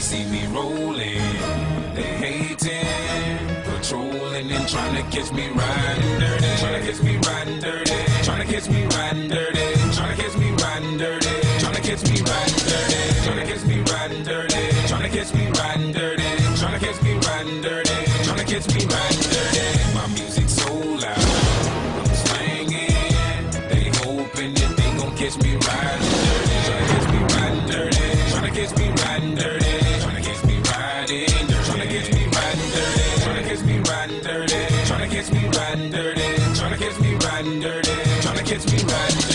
see me rolling, they hating, patrolling and trying to catch me riding dirty, trying to catch me riding dirty, trying to catch me riding dirty, trying to catch me riding dirty, trying to catch me riding dirty, trying to catch me riding dirty, trying to catch me riding dirty, trying to catch me riding dirty, trying to catch me riding dirty. My music so loud, I'm slanging, they hoping that they gon' catch me riding dirty, trying to catch me riding dirty, trying to catch me riding dirty, trying to catch me riding dirty, trying to catch me riding dirty, trying to catch me riding dirty, trying to catch me riding dirty, trying to catch me riding dirty, trying to catch me riding dirty.